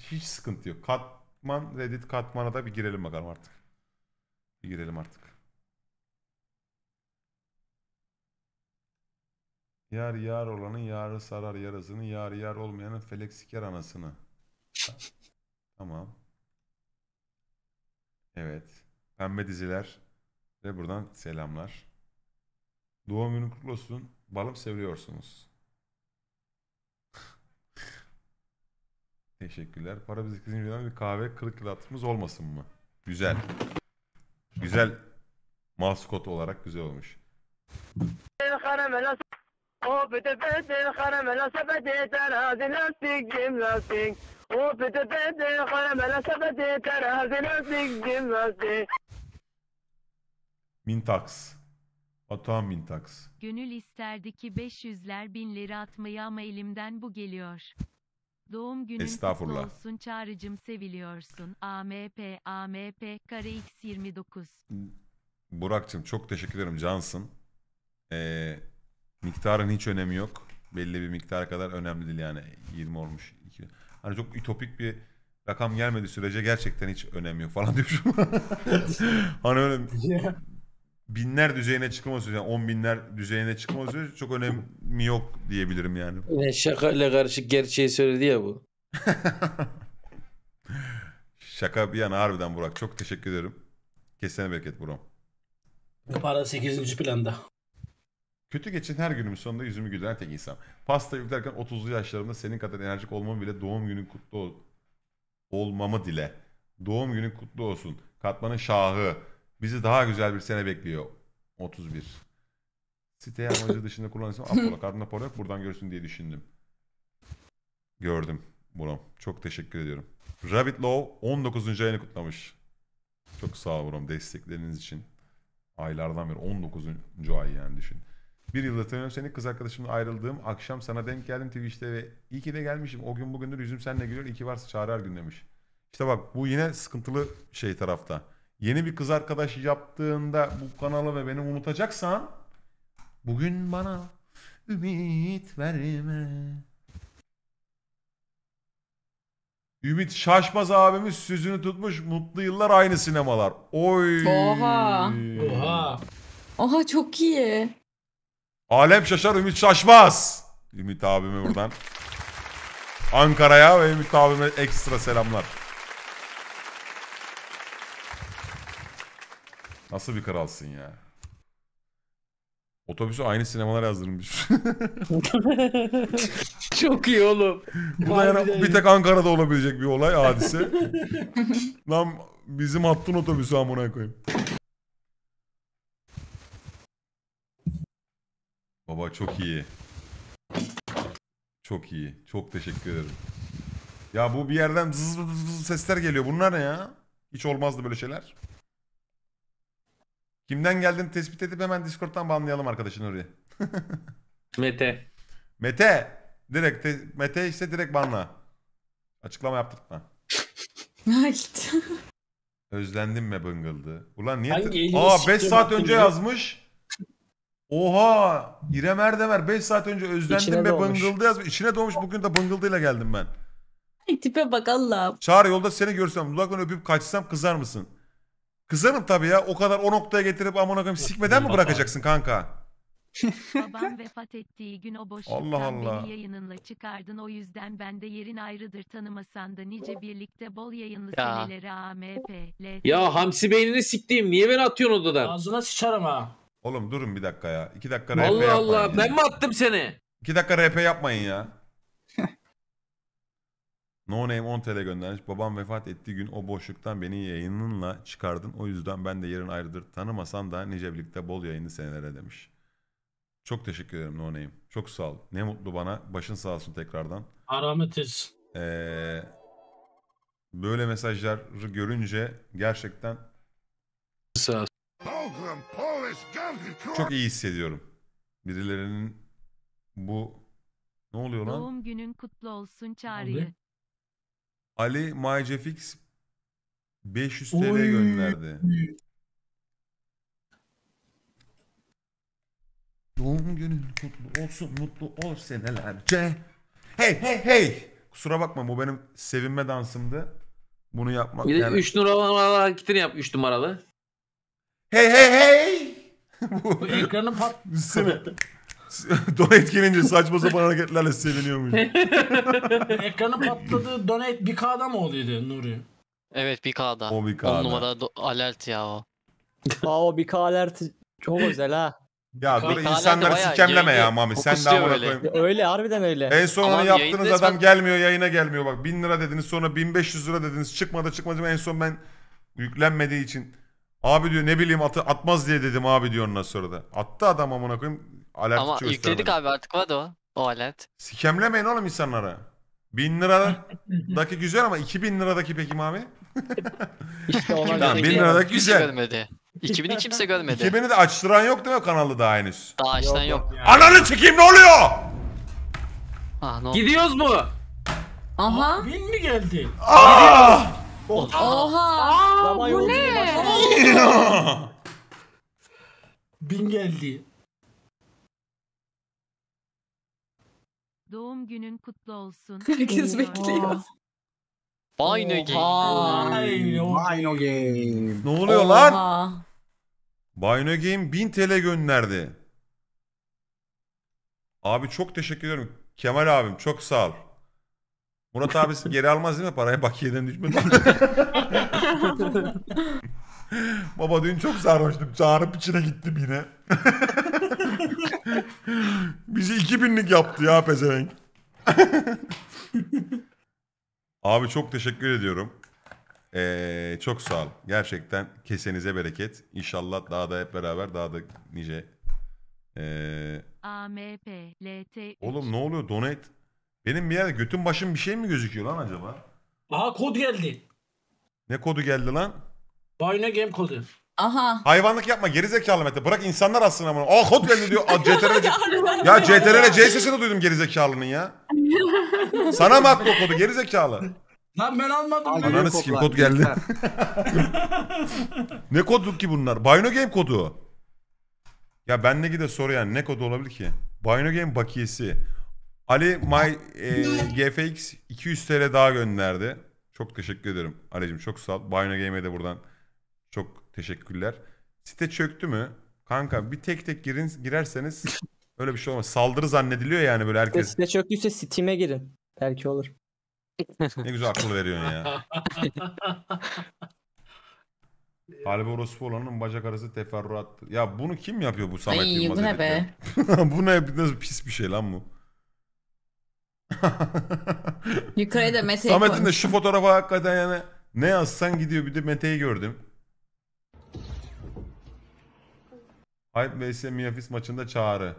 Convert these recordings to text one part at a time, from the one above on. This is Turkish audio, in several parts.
Hiç sıkıntı yok. Katman, Reddit katmana da bir girelim bakalım artık. Bir girelim artık. Yar yar olanın yarı sarar yarasını, yar yar olmayanın felek siker anasını. Tamam. Evet. Pembe diziler ve buradan selamlar. Doğum günün kutlu olsun. Balım seviyorsunuz. Teşekkürler. Para bizi kızıncadan bir kahve 40 yıl hatırımız olmasın mı? Güzel. Güzel. Maskot olarak güzel olmuş. O pete pete karamela sepeti terazi lastik cim lastik. O pete pete karamela sepeti terazi lastik cim lastik. Mintax. Atan Mintax. Gönül isterdi ki 500'ler binleri atmayı ama elimden bu geliyor. Doğum günün kutlu Estağfurullah. olsun Çağrıcım seviliyorsun. AMP AMP kare X29. Burak'cığım çok teşekkür ederim. Cansın. Miktarın hiç önemi yok. Belli bir miktar kadar önemli değil yani. 20 olmuş. Hani çok ütopik bir rakam gelmediği sürece gerçekten hiç önemi yok falan diyormuşum. Hani öyle binler düzeyine çıkma sürece, yani 10 binler düzeyine çıkma sürece çok önemi yok diyebilirim yani. Yine şakayla karışık gerçeği söyledi ya bu. Şaka bir yana harbiden Burak. Çok teşekkür ederim. Kesene bereket Burak. Para 8. planda. Kötü geçen her günümün sonunda yüzümü güldüren tek insan. Pasta yüklerken 30'lu yaşlarımda senin kadar enerjik olmamı bile doğum günün kutlu olmamı dile. Doğum günün kutlu olsun. Katmanın şahı. Bizi daha güzel bir sene bekliyor. 31. Site amacı dışında kullanılan isim Apollo. Kartında para yok. Buradan görsün diye düşündüm. Gördüm Buram. Çok teşekkür ediyorum. Rabbit Low 19. ayını kutlamış. Çok sağ ol Buram destekleriniz için. Aylardan beri 19. ay yani düşün. Bir yılda tanıyorum seni, kız arkadaşımla ayrıldığım akşam sana denk geldim Twitch'te ve iyi ki de gelmişim. O gün bugündür yüzüm seninle gülüyor. İyi ki varsa çağrı her gün demiş. İşte bak bu yine sıkıntılı şey tarafta. Yeni bir kız arkadaş yaptığında bu kanalı ve beni unutacaksan bugün bana ümit verme. Ümit Şaşmaz abimiz sözünü tutmuş. Mutlu yıllar aynı sinemalar. Oy. Oha. Oha. Oha çok iyi. Alem şaşar Ümit şaşmaz. Ümit abime buradan. Ankara'ya ve Ümit abime ekstra selamlar. Nasıl bir kralsın ya. Otobüsü aynı sinemalar yazdırmış. Çok iyi oğlum. Bu da yani bir tek Ankara'da olabilecek bir olay, hadise. Lan bizim hattın otobüsü amına koyayım. Baba çok iyi. Çok iyi. Çok teşekkür ederim. Ya bu bir yerden zız zız zız sesler geliyor. Bunlar ne ya? Hiç olmazdı böyle şeyler. Kimden geldiğini tespit edip hemen Discord'dan banlayalım arkadaşını oraya. Mete. Mete. Direkt Mete ise direkt banla. Açıklama yaptırtma. Evet. Özlendim mi bıngıldı? Ulan niye? Hangi elini 5 siktir saat baktın önce ya? yazmış. Oha! İrem Erdemer 5 saat önce özlendim İçine ve doğmuş. bıngıldı yazmış. İçine doğmuş, bugün de bıngıldıyla geldim ben. Ay, tipe bak Allah'ım. Çağır, yolda seni görsem dudaklarını öpüp kaçsam kızar mısın? Kızarım tabii ya. O kadar o noktaya getirip amına koyayım sikmeden mi bırakacaksın kanka? Babam vefat ettiği gün o boşluktan Allah Allah. beni yayınınla çıkardın. O yüzden bende yerin ayrıdır, tanımasan da nice birlikte bol yayınlı Ya. seneleri AMP. LT. Ya hamsi beynini siktiğim. Niye beni atıyorsun odadan? Ağzına sıçarım ha. Oğlum durun bir dakika ya. 2 dakika RP Allah yapmayın. Allah. ya. Ben mi attım seni? 2 dakika RP yapmayın ya. No Name 10 TL göndermiş. Babam vefat ettiği gün o boşluktan beni yayınınla çıkardın. O yüzden ben de yerin ayrıdır. Tanımasan da nice birlikte bol yayınlı senelere demiş. Çok teşekkür ederim No Name. Çok sağ ol. Ne mutlu bana. Başın sağ olsun tekrardan. Rahmet eylesin. Böyle mesajları görünce gerçekten Sağ ol. çok iyi hissediyorum. Birilerinin bu... Ne oluyor lan? Doğum günün kutlu olsun Çağrı'yı. Ali MyJFX 500 TL Oy. gönderdi. Doğum günün kutlu olsun, mutlu ol senelerce. Hey hey hey! Kusura bakma bu benim sevinme dansımdı. Bunu yapmak Bir de yani. 3 numaralı hareketini yap 3 numaralı. Hey hey hey! Bu Bu ekranın pat... seni donate gelince saçma sapan hareketlerle seviniyormuş. ekranın patladığı donate 1K'da mı oluyordu Nuri? Evet, bir K'da. O bir 10 K'da. numara alert ya o. Aa o bir alert çok özel ha. Ya dur Bir insanları bayağı sikemleme ya yayını Mami. Sen de fokusluyor amına böyle. koyayım. Öyle harbiden öyle. En son Ama onu abi yaptığınız yayında adam resmen- gelmiyor yayına gelmiyor. Bak 1000 lira dediniz sonra 1500 lira dediniz. Çıkmadı en son ben yüklenmediği için. Abi diyor ne bileyim atmaz diye dedim abi diyor ondan sonra da. Attı adam amına koyayım. Alert Ama çıkıyor yükledik göstermedi. abi, artık var da o alert. Sikemlemeyin oğlum insanlara. 1000 liradaki güzel ama 2000 liradaki peki Mami? İşte ona Tamam, göre. 1000 liradaki Hiç güzel. görmedi. 2000'i kimse görmedi. 2000'i de açtıran yok değil mi kanalı daha henüz? Daha açtan yok. Ananı sikeyim ne oluyor? Ah ne oldu? Gidiyoruz mu? Aha. Bin mi geldi? Aa! Oha. Zaman yolculuğu başladı. Bin geldi. Doğum günün kutlu olsun. Herkes Geliyor. bekliyor. Aynı game. Ay, o Ne oluyor lan? Oha. Bino Game 1000 TL gönderdi. Abi çok teşekkür ederim. Kemal abim çok sağ ol. Murat abi geri almaz değil mi parayı? Bakiyeden düşmedi. Baba dün çok sarhoştum. Çağırıp içine gittim yine. Bizi 2000'lik yaptı ya pezevenk. Abi çok teşekkür ediyorum. Çok sağ ol. Gerçekten kesenize bereket. İnşallah daha da hep beraber daha da nice. AMP LT3. Oğlum ne oluyor donate? Benim bir yerde götüm başım bir şey mi gözüküyor lan acaba? Aha kod geldi. Ne kodu geldi lan? Bino Game kodu. Aha. Hayvanlık yapma gerizekalı Mete. Bırak insanlar alsın ama. Aa kod geldi diyor. Aa, ya CTRL C sesini duydum gerizekalının ya. Sana mı attı o kodu gerizekalı? Lan ben almadım. Al, lan. Ananı sikeyim kod geldi. Ne kodu ki bunlar? Bino Game kodu. Ya bendeki de soru yani ne kodu olabilir ki? Bino Game bakiyesi. Ali GFX 200 TL daha gönderdi. Çok teşekkür ederim. Ali'cim çok sağ ol. Bino Game'e de buradan çok teşekkürler. Site çöktü mü? Kanka bir tek tek girerseniz öyle bir şey olmaz. Saldırı zannediliyor yani böyle herkes. Site çöktüyse Steam'e girin. Belki olur. Ne güzel akıl veriyorsun ya. Halbuki orospu olanın bacak arası teferruattı. Ya bunu kim yapıyor bu Samet Ay Yılmaz bu ne editleri? be? Bu ne? Nasıl pis bir şey lan bu? Yukarıya da Mete'yi Samet'in de koymuş. şu fotoğrafa hakikaten yani ne yazsan gidiyor. Bir de Mete'yi gördüm. Hype vs Miafis maçında çağrı.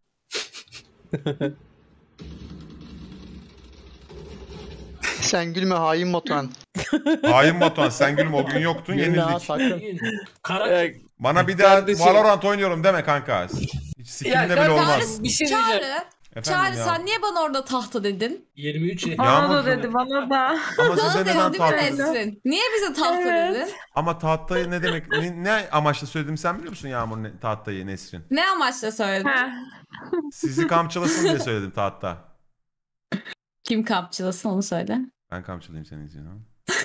Sen gülme hain Batuhan. Hain Batuhan sen gülme o gün yoktun Gülme ha, yenildik. sakın. Kara Bana bir daha Kardeşim. Valorant oynuyorum deme kanka. Hiç sikimde bile olmaz. Bir şey Çağrı. Efendim Çağrı ya. sen niye bana orada tahta dedin? 23 Yağmur Bana da şunu- dedi bana da. Ama size Bana neden dedin değil mi tahta dedin? Nesrin? Niye bize tahta Evet. dedin? Ama tahtayı ne demek? Ne amaçla söyledim sen biliyor musun Yağmur tahtayı Nesrin? Ne amaçla söyledin? Heh. Sizi kamçılasın diye söyledim tahta. Kim kapçılasın onu söyle. Ben kamçılayayım senin için ha.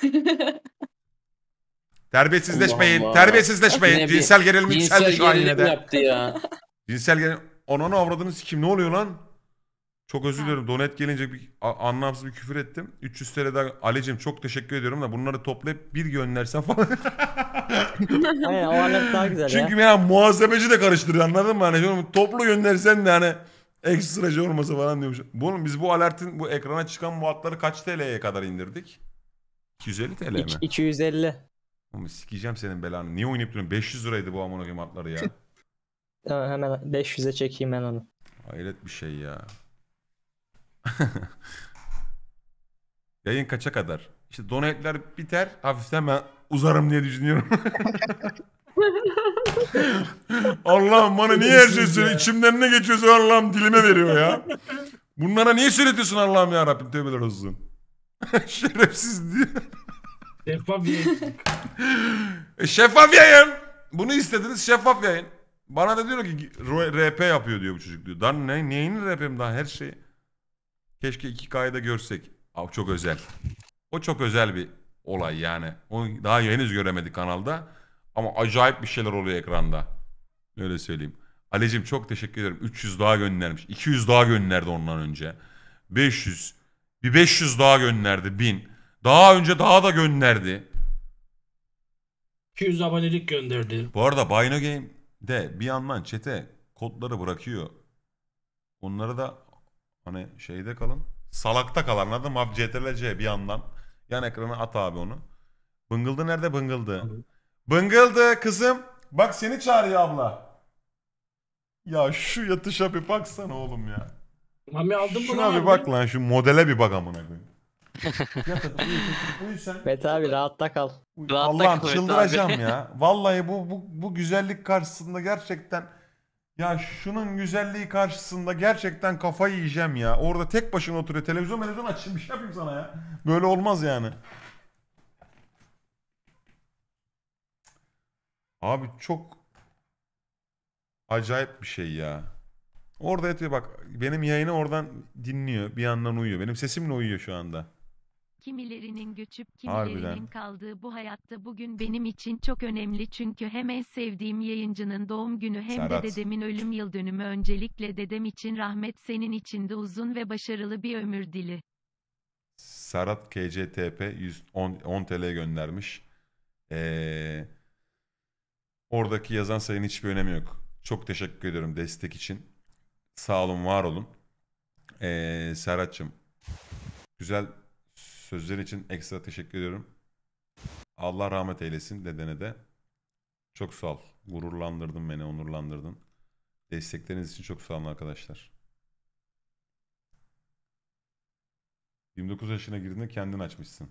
Terbiyesizleşmeyin, Allah Allah. terbiyesizleşmeyin. Yine bir Cinsel gerilim Cinsel yükseldi şu an yine gerilim de. yaptı ya. Cinsel gerilim. Ananı avradınız kim ne oluyor lan? Çok özür dilerim. Donate gelince bir anlamsız bir küfür ettim. 300 TL daha. Ali'cim çok teşekkür ediyorum da bunları toplayıp bir göndersen falan. Aynen o alert daha güzel Çünkü ya. ya muhasebeci de karıştırıyor anladın mı? Hani şunu toplu göndersen de hani ekstra şey olmasa falan diyormuş. Oğlum biz bu alertin bu ekrana çıkan bu hatları kaç TL'ye kadar indirdik? 250 TL mi? 250. Oğlum sikeceğim senin belanı. Niye oynayıp duruyorsun? 500 liraydı bu amına koyayım hatları ya. Tamam, hemen 500'e çekeyim ben onu. Hayret bir şey ya. Yayın kaça kadar? İşte donate'ler biter. Hafiften ben uzarım diye düşünüyorum. Allah'ım bana niye her şey söylüyor? İçimden ne geçiyorsa Allah'ım dilime veriyor ya. Bunlara niye söyletiyorsun Allah'ım ya Rabbim tövbeler olsun. Şerefsiz diyor. şeffaf yayın. Şeffaf yayın. Bunu istediniz şeffaf yayın. Bana da diyor ki RP yapıyor diyor bu çocuk diyor. Lan neyinin RP'm daha her şey. Keşke 2K'yı da görsek. Abi çok özel. O çok özel bir olay yani. Onu daha henüz göremedik kanalda. Ama acayip bir şeyler oluyor ekranda. Öyle söyleyeyim. Ali'cim çok teşekkür ederim. 300 daha göndermiş. 200 daha gönderdi ondan önce. 500. Bir 500 daha gönderdi. 1000. Daha önce daha da gönderdi. 200 abonelik gönderdi. Bu arada Bino Game'de bir yandan chat'e kodları bırakıyor. Onları da hani şeyde kalın. Salakta kalan anladın mı? CTRL-C bir yandan. Yan ekrana at abi onu. Bıngıldı nerede bıngıldı? Bıngıldı kızım. Bak seni çağırıyor abla. Ya şu yatışa bir baksana oğlum ya. Mami aldın mı Şuna lan bir abi? bak lan şu modele bir bak amına koyayım. Yat hadi uyu sen. Mete abi rahatta kal. Rahatta Allah'ım kal Mete çıldıracağım abi. ya. Vallahi bu güzellik karşısında gerçekten ya şunun güzelliği karşısında gerçekten kafayı yiyeceğim ya. Orada tek başına oturuyor. Televizyon açayım bir şey yapayım sana ya. Böyle olmaz yani. Abi çok acayip bir şey ya. Orada yatıyor bak. Benim yayını oradan dinliyor. Bir yandan uyuyor. Benim sesimle uyuyor şu anda. Kimilerinin göçüp Harbiden. kimilerinin kaldığı bu hayatta bugün benim için çok önemli çünkü hem en sevdiğim yayıncının doğum günü hem Serhat. de dedemin ölüm yıl dönümü. Öncelikle dedem için rahmet, senin için de uzun ve başarılı bir ömür dili. Serhat KCTP 110 TL göndermiş. Oradaki yazan sayının hiçbir önemi yok. Çok teşekkür ediyorum destek için. Sağ olun, var olun. Serhat'cığım, güzel sözler için ekstra teşekkür ediyorum. Allah rahmet eylesin dedene de. Çok sağ ol. Gururlandırdın beni, onurlandırdın. Destekleriniz için çok sağ olun arkadaşlar. 29 yaşına girdiğinde kendin açmışsın.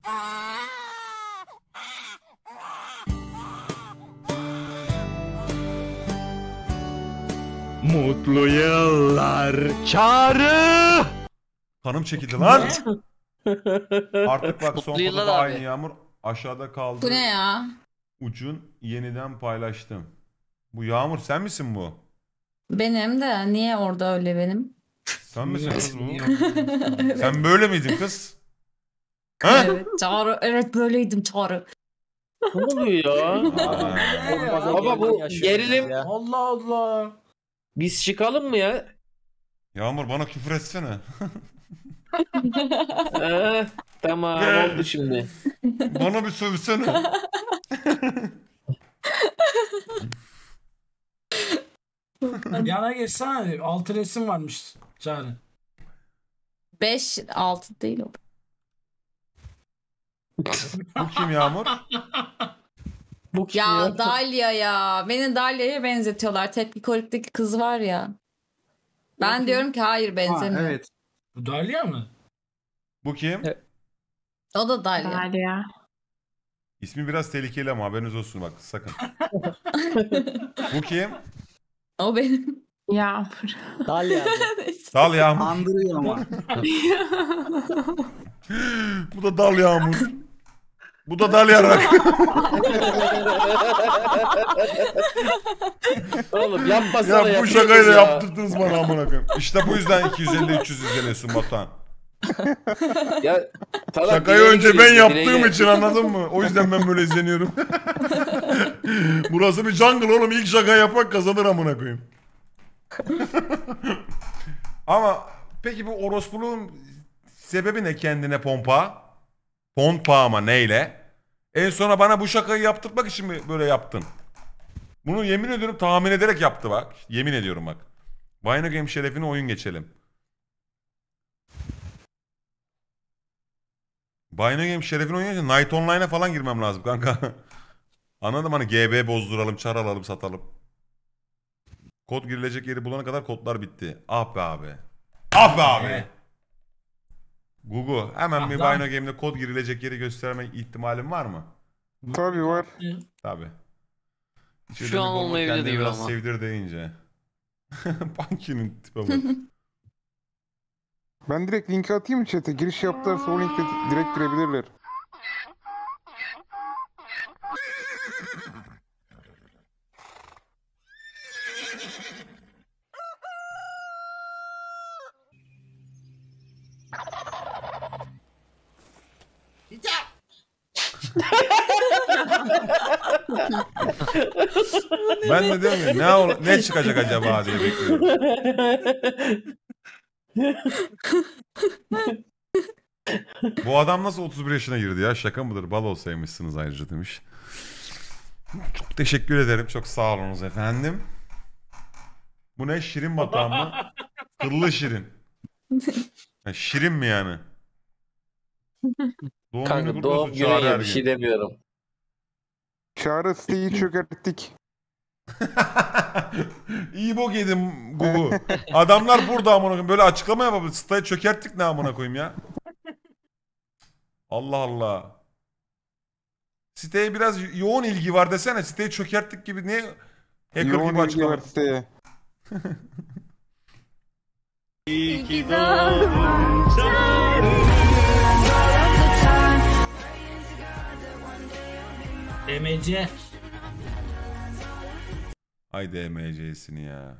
Mutlu yıllar Çağrı. Kanım çekildi lan. Artık bak son Mutlu yıllar fotoda abi. aynı Yağmur aşağıda kaldı. Bu ne ya? Ucun yeniden paylaştım. Bu Yağmur sen misin bu? Benim de niye orada öyle benim? Sen misin kız bu? Sen böyle miydin kız? Ha? Evet Çağrı. Evet böyleydim Çağrı. Ne oluyor ya? Baba bu gerilim. Allah Allah. Biz çıkalım mı ya? Yağmur bana küfür etsene. Tamam oldu şimdi. Bana bir sövsene. Yana geçsene. Altı resim varmış Çağrı. 5, 6 değil o. Bu kim Yağmur? Bu kim Ya Dalia ya. Beni Dalia'ya benzetiyorlar. Tepkikolik'teki kız var ya. Ben diyorum ki hayır benzemiyor. Bu Dalia mı? Bu kim? Evet. O da Dalia. İsmi biraz tehlikeli ama haberiniz olsun bak sakın. Bu kim? O benim. Yağmur. Dalya abi. Dal Yağmur. Andırıyor ama. Bu da Dal Yağmur. Bu da Dal Yarak. Oğlum yapmasana Ya bu şakayı da yaptırdınız bana amına koyayım. İşte bu yüzden 250-300 izleniyorsun Batuhan. Ya, Şakayı önce ben yaptığım için anladın mı? O yüzden ben böyle izleniyorum. Burası bir jungle oğlum. İlk şaka yapan kazanır amına koyayım. Ama peki bu orospuluğun sebebi ne kendine pompa? Pompa ama neyle? En sona bana bu şakayı yaptırmak için mi böyle yaptın? Bunu yemin ediyorum tahmin ederek yaptı bak. Yemin ediyorum bak. Bino Game şerefine oyun geçelim. Bino Game şerefine oyun geçelim. Night Online'a falan girmem lazım kanka. Anladım hani GB bozduralım, çar alalım, satalım. Kod girilecek yeri bulana kadar kodlar bitti. Ah be abi. Ah be abi. Gugu hemen bir lan. Bino Game'de kod girilecek yeri gösterme ihtimalin var mı? Tabii var. Tabii. Hiç Şu öyle an bir bomba olmayabilir kendini gibi biraz ama. sevdir deyince. Punky'nin tipe bak. Ben direkt linki atayım mı chat'e? Giriş yaptılarsa o linkle direkt girebilirler. Ben de diyorum ki ne çıkacak acaba diye bekliyorum. Bu adam nasıl 31 yaşına girdi ya? Şaka mıdır? Bal olsaymışsınız ayrıca demiş. Çok teşekkür ederim. Çok sağ olunuz efendim. Bu ne? Şirin batağı mı? Kıllı şirin. Şirin mi yani? Doğum Kanka günü doğum kutlu olsun günü Çağrı bir şey Ergin. demiyorum. Çağrı siteyi çökerttik. İyi bok yedim Gugu. Adamlar burada amına koyayım. Böyle açıklama yapabilir. Sitayı çökerttik ne amına koyayım ya. Allah Allah. Siteye biraz yoğun ilgi var desene. Siteyi çökerttik gibi niye hacker Yoğun gibi ilgi açıklama? var siteye. MC. Haydi EMC'sini ya.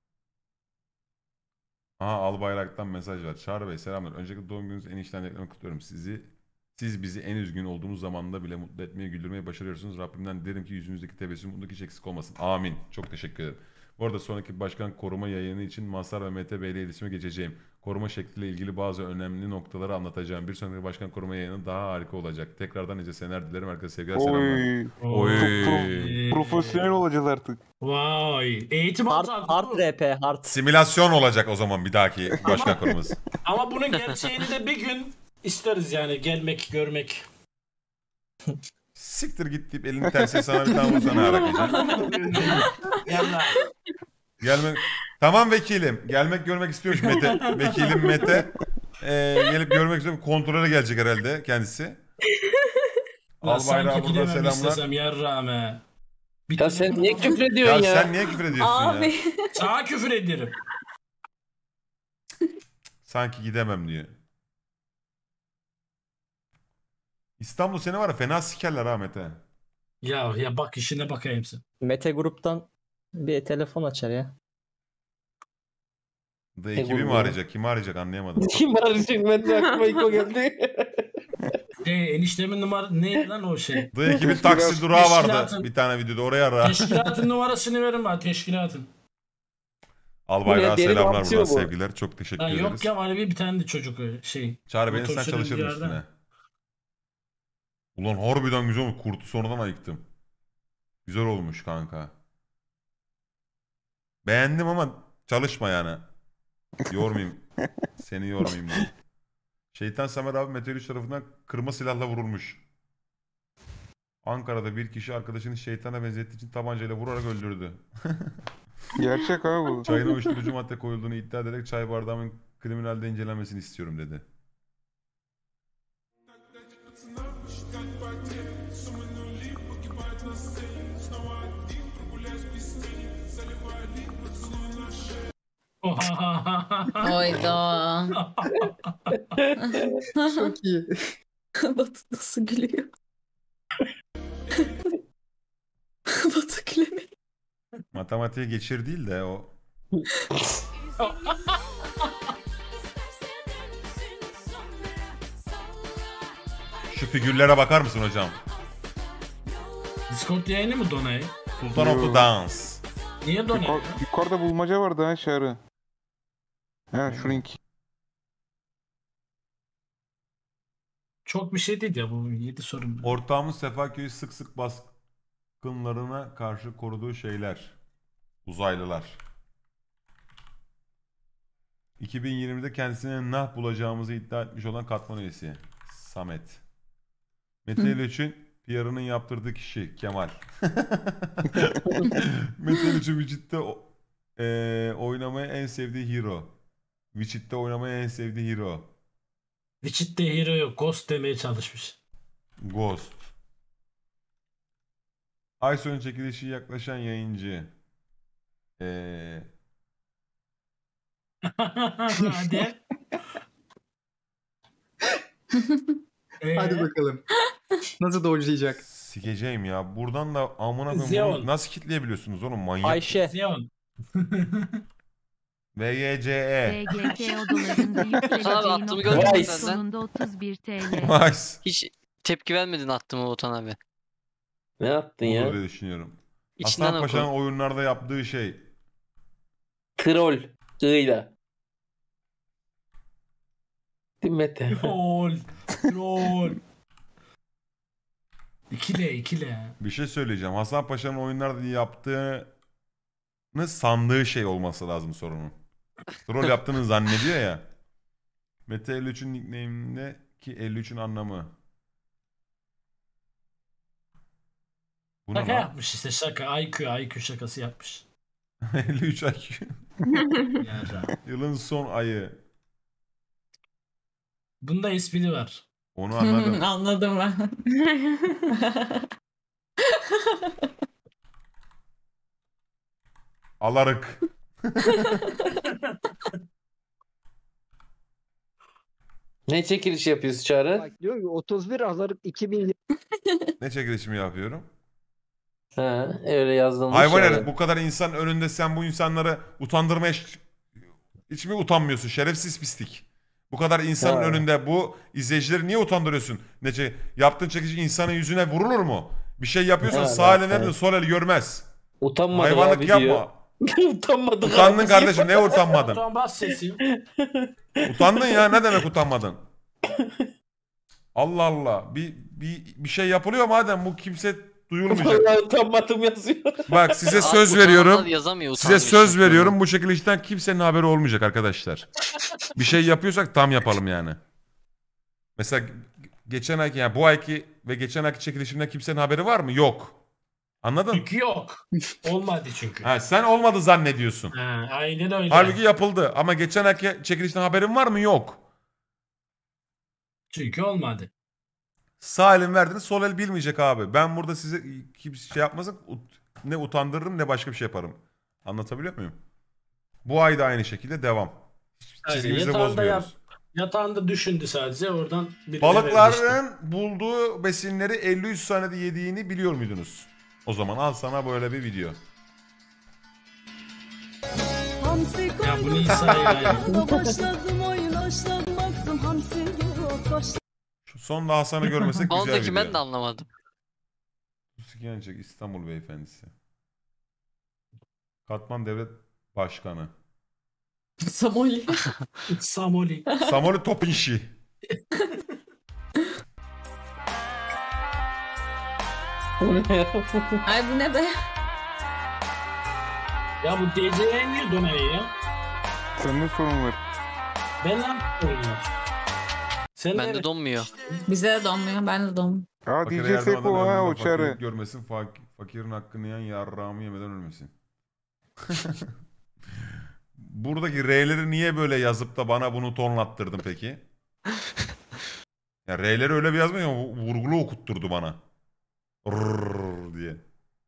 Aha Albayrak'tan mesaj var. Çağrı Bey selamlar. Öncelikle doğum gününüz en içten dileklerimi kutluyorum. Siz bizi en üzgün olduğumuz zamanda bile mutlu etmeye, güldürmeyi başarıyorsunuz. Rabbimden dilerim ki yüzünüzdeki tebessüm mutluluk hiç eksik olmasın. Amin. Çok teşekkür ederim. Bu arada sonraki başkan koruma yayını için Mazhar ve Mete Bey ile iletişime geçeceğim. Koruma şekliyle ilgili bazı önemli noktaları anlatacağım. Bir sonraki başkan koruma yayını daha harika olacak. Tekrardan nice seneler dilerim. Herkese sevgiler, selamlar. Oy. Oy. Profesyonel olacağız artık. Vay. Eğitim Hard, alacak. hard RP hard. Simülasyon olacak o zaman bir dahaki başkan koruması. Ama bunun gerçeğini de bir gün isteriz yani gelmek, görmek. Siktir git deyip elini tersiye sana bir tane vursana hareketi. Yallah. Gelmek... Tamam vekilim. Gelmek görmek istiyormuş Mete. Vekilim Mete. Gelip görmek istiyor. Kontrole gelecek herhalde kendisi. Albayrak'a burada gidemem selamlar. istesem yarrağme. Ya sen niye küfür ediyorsun ya? Sen niye küfür ediyorsun Abi. ya? Sana küfür ederim. Sanki gidemem diyor. İstanbul seni var ya fena sikerler ha Mete. Ya bak işine bakayım sen. Mete gruptan bir telefon açar ya. Da ekibi mi arayacak? Kimi arayacak anlayamadım. Kim arayacak? Ben de aklıma ilk o geldi. Eniştemin numara neydi lan o şey? Da ekibin taksi durağı vardı Teşkilatın- bir tane videoda oraya ara. Teşkilatın numarasını verin bana teşkilatın. Albayrak'a Bu ne, deri selamlar batıyor buradan bu. sevgiler. Çok teşekkür Lan ederiz. yok ya hani bir tane de çocuk şey. Çağrı beni sen Motor çalışırdın sürücü üstüne. yerden. Ulan harbiden güzel olmuş. Kurtu sonradan ayıktım. Güzel olmuş kanka. Beğendim ama çalışma yani. Yormayayım. Seni yormayayım diye. Şeytan Samer abi Meteor 3 tarafından kırma silahla vurulmuş. Ankara'da bir kişi arkadaşını şeytana benzettiği için tabancayla vurarak öldürdü. Gerçek abi bu. Çayına uyuşturucu madde koyulduğunu iddia ederek çay bardağımın kriminalde incelenmesini istiyorum dedi. Oyda. Çok iyi. Batı nasıl gülüyor? Batı gülemiyor. Matematiğe geçir değil de o. Şu figürlere bakar mısın hocam? Discord yayını mı Donay? Sultan of the Dance. Niye Donay? Yukarıda bulmaca vardı ha Çağrı. Ha şu link. Çok bir şey değil ya bu 7 sorun. Ortağımız Sefaköy'ü sık sık baskınlarına karşı koruduğu şeyler. Uzaylılar. 2020'de kendisine nah bulacağımızı iddia etmiş olan katman üyesi. Samet. Mete İlöç'ün PR'ının yaptırdığı kişi Kemal. Mete İlöç'ün Witcher'de oynamaya en sevdiği hero. Witcher'de oynamaya en sevdiği hero. Witcher'de hero yok. Ghost demeye çalışmış. Ghost. Ay sonu çekilişi yaklaşan yayıncı. Hadi. Hadi bakalım. Nasıl dojlayacak? Sikeceğim ya. Buradan da amına koyayım Zion. bunu nasıl kitleyebiliyorsunuz oğlum manyak. Ayşe. Zion. VYCE. BGT odalarında Abi yükleneceği attığımı nokta gördün mü Nice. sonunda 31 TL. Nice. Hiç tepki vermedin attığıma Botan abi. Ne yaptın Olur ya? diye düşünüyorum. İçinden Hasan oku. Paşa'nın oyunlarda yaptığı şey. Troll. Gıyla. Değil mi Mete? Troll. Troll. İkile. Bir şey söyleyeceğim. Hasan Paşa'nın oyunlarda yaptığını sandığı şey olması lazım sorunun. Troll yaptığını zannediyor ya. Mete 53'ün nickname'inde ki 53'ün anlamı. Bu ne Şaka lan? yapmış işte şaka. IQ şakası yapmış. 53 IQ. Yarra. Yılın son ayı. Bunda espri var. Onu anladım. Anladım ben. Alarık. Ne çekiliş yapıyorsun Çağrı? Bak diyor ki 31 Aralık 2020. Ne çekilişimi yapıyorum? Ha, öyle yazılmış. Hayvan yani. herif, bu kadar insan önünde sen bu insanları utandırmaya hiç mi utanmıyorsun? Şerefsiz pislik. Bu kadar insanın Ha. önünde bu izleyicileri niye utandırıyorsun? Yaptığın çekici insanın yüzüne vurulur mu? Bir şey yapıyorsan Ha, sağ evet, elin evet. sol el görmez. Utanmadım Hayvanlık abi yapma. diyor. Utanmadım Utandın abi kardeşim, ne utanmadın? Tamam bas sesi. Utandın ya, ne demek utanmadın? Allah Allah. Bir şey yapılıyor madem, bu kimse duyulmayacak. Vallahi utanmadım yazıyor. Bak size Abi söz utananlar veriyorum. yazamıyor, Size utanmış söz çünkü. veriyorum, bu çekilişten kimsenin haberi olmayacak arkadaşlar. Bir şey yapıyorsak tam yapalım yani. Mesela geçen ayki, yani bu ayki ve geçen ayki çekilişimden kimsenin haberi var mı? Yok. Anladın? Çünkü yok. Olmadı çünkü. Ha, sen olmadı zannediyorsun. Ha, aynen öyle. Halbuki yapıldı ama geçen ayki çekilişten haberin var mı? Yok. Çünkü olmadı. Sağ elin verdiğini sol el bilmeyecek abi. Ben burada size kimse şey yapmasın, ne utandırırım ne başka bir şey yaparım. Anlatabiliyor muyum? Bu ay da aynı şekilde devam. Aynen, Çizgimizi yatağında bozmuyoruz. Yatağında düşündü sadece oradan bir Balıkların bulduğu besinleri 53 saniyede yediğini biliyor muydunuz? O zaman al sana böyle bir video. Ya bu Nisa yani. Şu son da Hasan'ı görmesek güzel Ondaki video. ben de anlamadım. Gençek İstanbul beyefendisi. Katman Devlet Başkanı. Samoli. Samoli. Samoli Topinşi. Ay bu ne be? Ya bu DC'ye niye dönüyor ya? Senin sorun var. Ben ne yapıyorum ya? Sen Bende nereye- donmuyor. Bize de donmuyor. Ben de donmuyor. Ha Fakire DJ yardım Seko eden ha ölümden o çare. fakirlik görmesin, fakirin hakkını yiyen yarrağımı yemeden ölmesin. Buradaki R'leri niye böyle yazıp da bana bunu tonlattırdın peki? Ya R'leri öyle bir yazmıyor ama vurgulu okutturdu bana. Rrrr diye.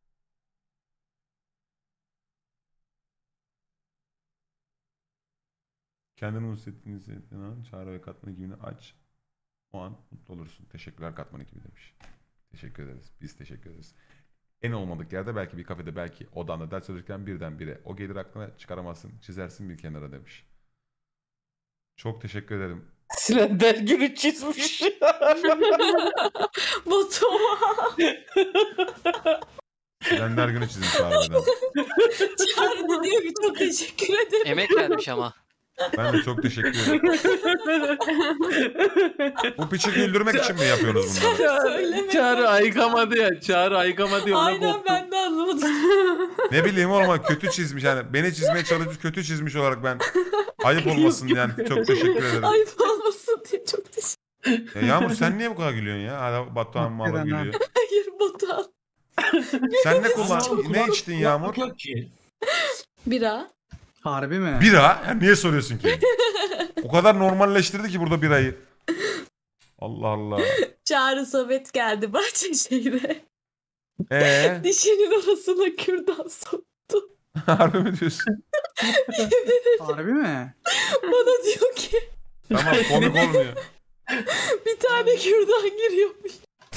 Kendini mutlu ettiğin an Çağrı ve Katman ekibini aç. O an mutlu olursun. Teşekkürler Katman ekibi demiş. Teşekkür ederiz. Biz teşekkür ederiz. En olmadık yerde belki bir kafede, belki odanda ders çalışırken birdenbire o gelir aklına çıkaramazsın, çizersin bir kenara demiş. Çok teşekkür ederim. Slender Gül'ü çizmiş. Batuhan. Slender günü çizmiş harbiden. Çağrı diyor ki çok teşekkür ederim. Emek vermiş ama. Ben de çok teşekkür ederim. Bu piçi güldürmek için mi yapıyorsunuz bunları? Söyleme. Çağrı ayıkamadı ya. Çağrı ayıkamadı ya. Ona Aynen koptu. ben de anlamadım. Ne bileyim oğlum, kötü çizmiş yani. Beni çizmeye çalışmış, kötü çizmiş olarak ben. Ayıp olmasın yani. Çok teşekkür ederim. Ayıp olmasın diye çok teşekkür Ya Yağmur sen niye bu kadar gülüyorsun ya? Hala Batuhan Mağla gülüyor. Hayır Batuhan. Sen ne ne içtin Yağmur? Yok ki. Bira. Harbi mi? Bira? Ya niye soruyorsun ki? O kadar normalleştirdi ki burada birayı. Allah Allah. Çağrı Sovet geldi Bahçeşehir'e. Dişinin arasına kürdan soktu. Harbi mi diyorsun? Harbi mi? Bana diyor ki Tamam, komik olmuyor. bir tane kürdan giriyormuş.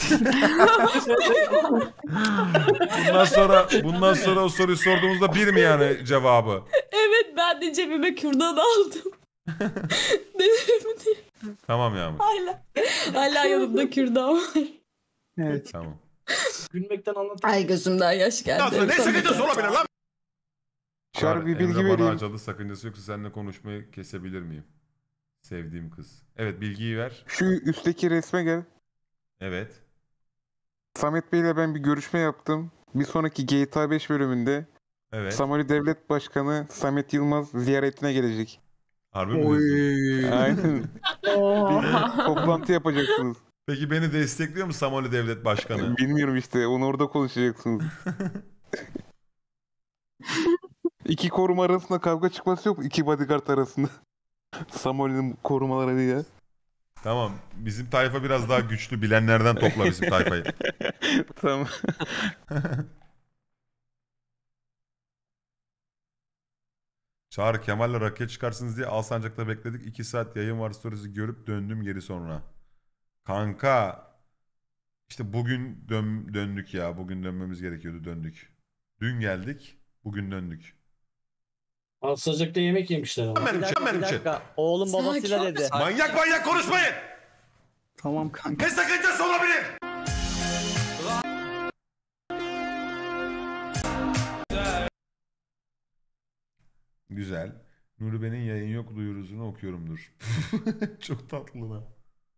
Bundan sonra o soruyu sorduğumuzda bir mi yani cevabı? Evet ben de cebime kürdan aldım. Dedim diye. Tamam Yağmur. Hala yanımda kürdan var. Evet. Tamam. Gülmekten anlat. Ay gözümden yaş geldi. Ne sakıncası olabilir lan? Çağrı bir bilgi Emre bana vereyim. acıdı, sakıncası yoksa seninle konuşmayı kesebilir miyim? Sevdiğim kız. Evet, bilgiyi ver. Şu üstteki resme gel. Evet. Samet Bey'le ben bir görüşme yaptım. Bir sonraki GTA 5 bölümünde Evet. Somali Devlet Başkanı Samet Yılmaz ziyaretine gelecek. Harbi mi diyorsun? Aynen. Bir toplantı yapacaksınız. Peki beni destekliyor mu Somali Devlet Başkanı? Bilmiyorum işte. Onu orada konuşacaksınız. İki koruma arasında kavga çıkması yok mu? İki bodyguard arasında. Somali'nin korumaları diye. Tamam. Bizim tayfa biraz daha güçlü. Bilenlerden topla bizim tayfayı. Tamam. Çağrı Kemal'le raket çıkarsınız diye Alsancak'ta bekledik. 2 saat yayın var, storiesi görüp döndüm geri sonra. Kanka işte bugün döndük ya. Bugün dönmemiz gerekiyordu, döndük. Dün geldik. Bugün döndük. Alsacak'ta yemek yemişler ama. Benim için. Oğlum babasıyla babasıyla dedi. Manyak konuşmayın. Tamam kanka. Ne sakıncası olabilir? Güzel. Nuribe'nin yayın yok duyurusunu okuyorumdur. Çok tatlı lan.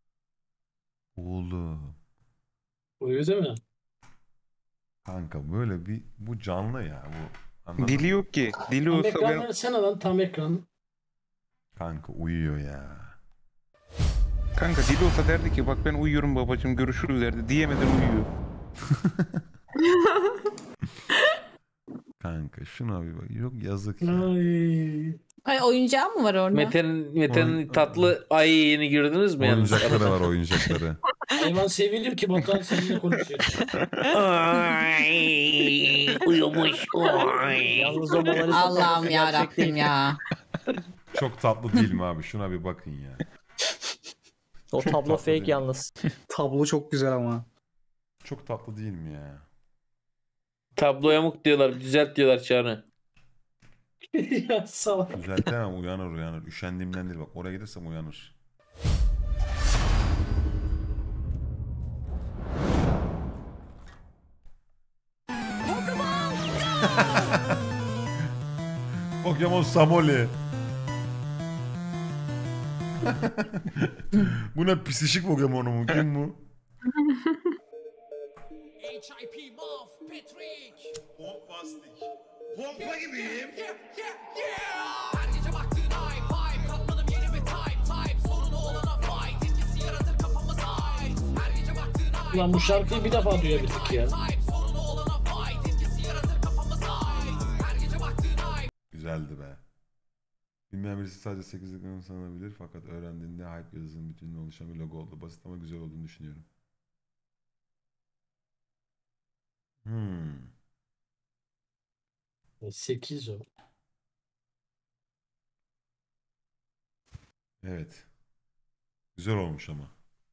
Oğlum. Uyuyor değil mi? Kanka böyle bir bu canlı ya bu. Anladın Dili mı? yok ki. Dili Tam olsa ben... ekranları sen alan tam ekran. Kanka uyuyor ya. Kanka dili olsa derdi ki bak ben uyuyorum babacığım görüşürüz derdi. Diyemeden uyuyor. Kanka şuna bir bak. Yok yazık ya. Ay. Ay oyuncağı mı var orada? Mete'nin tatlı ayını gördünüz mü yalnız? Oyuncakları var, oyuncakları. Hayvan sevilir ki Batuhan seninle konuşuyor. Uyumuş. Yalnız o Mona Lisa Allah'ım tablosu ya gerçek Rabbim değil. ya. Çok tatlı değil mi abi? Şuna bir bakın ya. O Çok tablo tatlı fake değil mi? yalnız. Tablo çok güzel ama. Çok tatlı değil mi ya? Tablo yamuk diyorlar. Düzelt diyorlar Çağrı. Ya salak. Düzeltemem, uyanır. Üşendiğimden değil bak. Oraya gidersem uyanır. Pokemon Samoli. Bu ne psişik Pokemon'u mu? Kim bu? HIP Muff Patrick. Pompastik. Pompa gibiyim. Her gece baktığın ay vibe katladım yeni bir type sorunu olana fight etkisi yaratır kafamıza ait. Her gece baktığın ay. Ulan bu şarkıyı bir defa duyabildik ya. Sorunu olana fight etkisi yaratır kafamıza ait. Her gece baktığın ay. Güzeldi be. Bilmeyen birisi sadece 8'lik sanabilir fakat öğrendiğinde hype yazısının bütününe oluşan bir logo oldu. Basit ama güzel olduğunu düşünüyorum. 8 o. Evet. Güzel olmuş ama.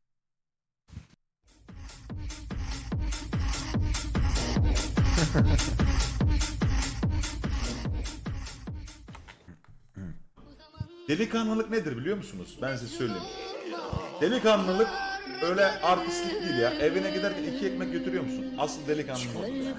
Delikanlılık nedir biliyor musunuz? Ben size söyleyeyim. Delikanlılık öyle artistlik değil ya. Evine giderken 2 ekmek götürüyor musun? Asıl delikanlılık odur ya.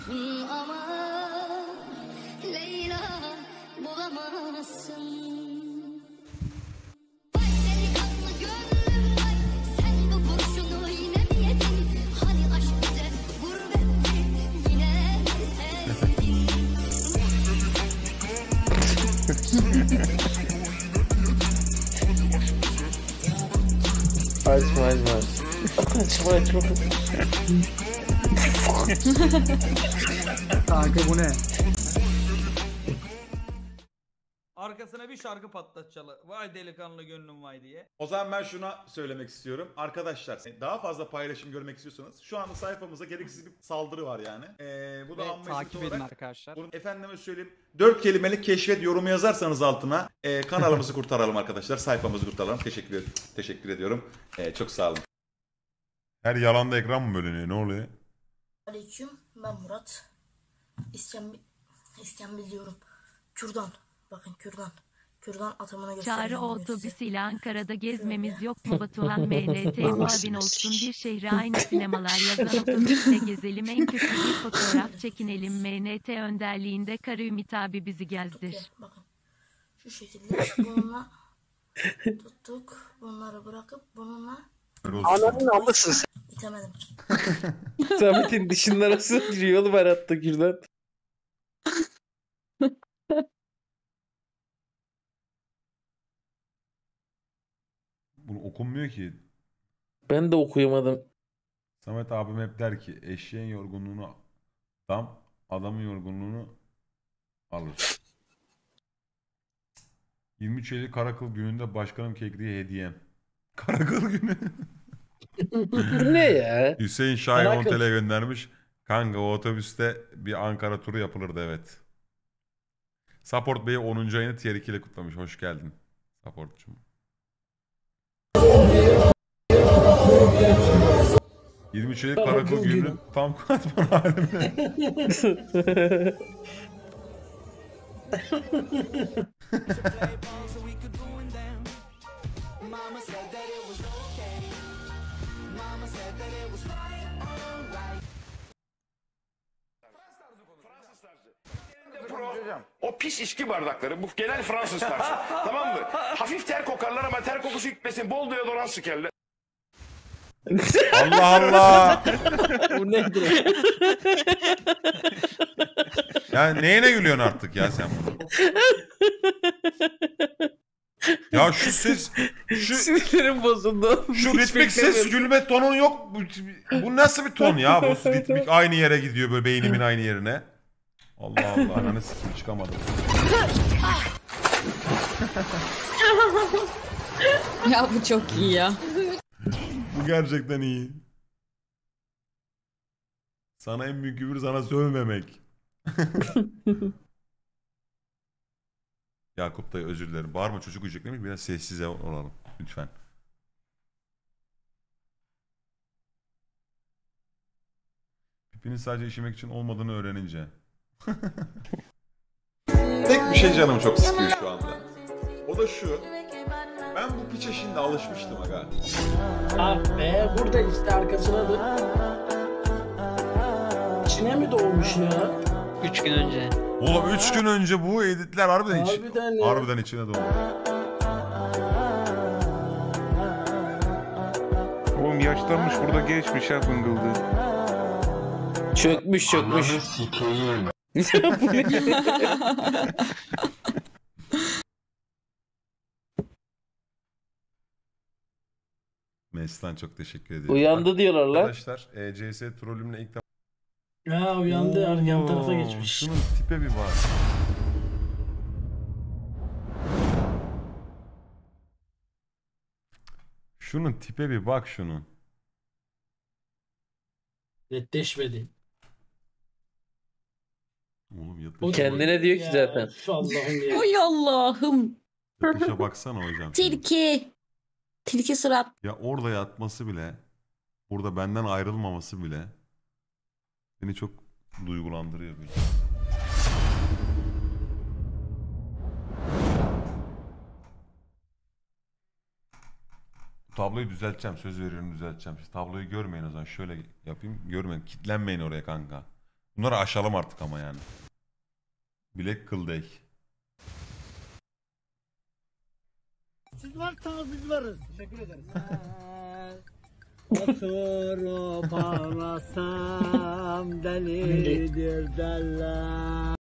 Kanka bu ne? Arkasına bir şarkı patlatçalı. Vay delikanlı gönlüm vay diye. O zaman ben şuna söylemek istiyorum. Arkadaşlar daha fazla paylaşım görmek istiyorsanız şu anda sayfamıza gereksiz bir saldırı var yani. Bu da Ve takip edin arkadaşlar. Efendime söyleyeyim 4 kelimelik keşfet yorumu yazarsanız altına kanalımızı kurtaralım arkadaşlar. Sayfamızı kurtaralım. Teşekkür ediyorum. Çok sağ olun. Her yalanda ekran mı bölünüyor? Ne oluyor? Aleyküm, ben Murat. İskambil diyorum. Kürdan. Bakın kürdan. Kürdan atımını Çağrı göstereceğim o bugün size. otobüsüyle Ankara'da gezmemiz yok mu Batuhan MNT muavin olsun bir şehre aynı sinemalar yazan otobüsle gezelim en kötü bir fotoğraf çekinelim MNT önderliğinde Kara Ümit abi bizi gezdir. Bakın. Şu şekilde bununla tuttuk. Bunları bırakıp bununla Ananın amısın sen. itemedim. Samet'in dişinin arasına giriyor oğlum her hatta Kürdan. Bunu okunmuyor ki. Ben de okuyamadım. Samet abim hep der ki eşeğin yorgunluğunu adamın yorgunluğunu alır. 23 Eylül Karakıl gününde başkanım kekliği hediyem. Karakıl günü. Ne ya? Hüseyin Şahin 10 Karakıl. TL göndermiş. Kanka o otobüste bir Ankara turu yapılırdı evet. Support Bey'i 10. ayını tier 2 ile kutlamış. Hoş geldin. Support'cum. 23 Eylül Karakıl günü tam katman halimle. O pis içki bardakları bu genel Fransız tarzı. Tamam mı? Hafif ter kokarlar ama ter kokusu gitmesin. Bol deodorant sıkarlar. Allah Allah. Bu nedir? Ya neyine gülüyorsun artık ya sen bunu? Ya şu ses Sinirlerim bozuldu. şu ritmik ses gülme tonun yok. Bu nasıl bir ton ya? Bu ritmik aynı yere gidiyor böyle beynimin aynı yerine. Allah Allah ananı sikim çıkamadım. Ya bu çok iyi ya. Bu gerçekten iyi. Sana en büyük küfür sana sövmemek. Yakup dayı özür dilerim. Bağırma çocuk uyuyacak demiş. Biraz sessiz olalım lütfen. Pipinin sadece işemek için olmadığını öğrenince. Tek bir şey canımı çok sıkıyor şu anda. O da şu. Ben bu piçe şimdi alışmıştım aga. Ah be burada işte arkasına da. İçine mi doğmuş ya? 3 gün önce. Oğlum 3 gün önce bu editler harbiden Harbiden ya. harbiden içine doğdu. Oğlum yaşlanmış burada geçmiş ha bıngıldı. Çökmüş. Bu ne? Mestan çok teşekkür ediyorum. Uyandı diyorlar lan. Arkadaşlar CS trollümle ilk defa... Ya uyandı yan tarafa Oo, geçmiş. Şunun tipe bir bak. Şunun tipe bir bak şunun. Netleşmedi. Oğlum yatış. O Kendine diyor ki zaten. Şu Allah'ım ya. Oy Allah'ım. Yatışa baksana hocam. Tilki. Tilki surat. Ya orada yatması bile, burada benden ayrılmaması bile beni çok duygulandırıyor böyle. Tabloyu düzelteceğim. Söz veriyorum düzelteceğim. Siz tabloyu görmeyin o zaman. Şöyle yapayım. Görmeyin. Kitlenmeyin oraya kanka. Bunları aşalım artık ama yani. Black Kıl Day. Siz varsanız biz varız. Teşekkür ederiz. Oturup ağlasam delidir derler.